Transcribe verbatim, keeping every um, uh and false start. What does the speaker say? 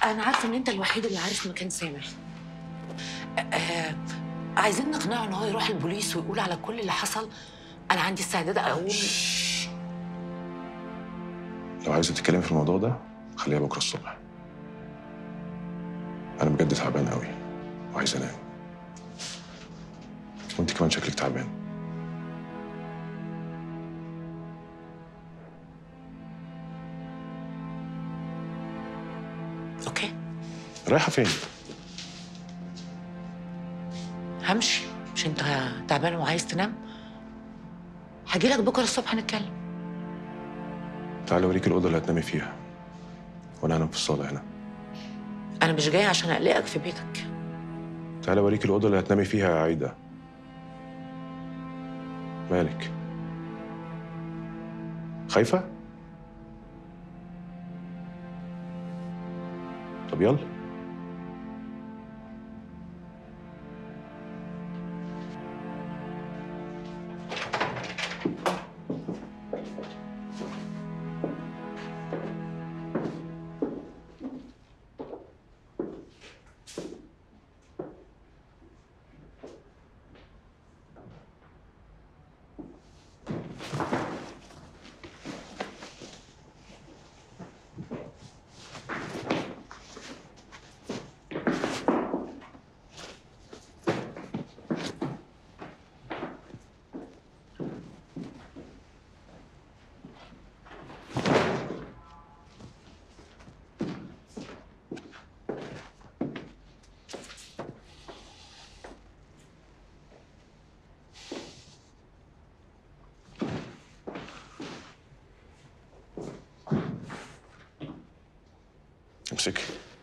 انا عارفه ان انت الوحيد اللي عارف مكان سامح. آه عايزين نقنعه ان هو يروح البوليس ويقول على كل اللي حصل. انا عندي استعداد اقول. لو عايزه تتكلمي في الموضوع ده خليها بكره الصبح. انا بجد تعبان قوي وعايز انام، وانت كمان شكلك تعبان. اوكي. رايحه فين؟ همشي. مش انت تعبان وعايز تنام؟ هجيلك بكره الصبح نتكلم. تعالي اوريك الاوضه اللي هتنامي فيها، وانا هنام في الصاله هنا. انا مش جايه عشان اقلقك في بيتك. تعالي اوريك الاوضه اللي هتنامي فيها يا عايده. مالك؟ خايفه؟ طب يلا. امسكي.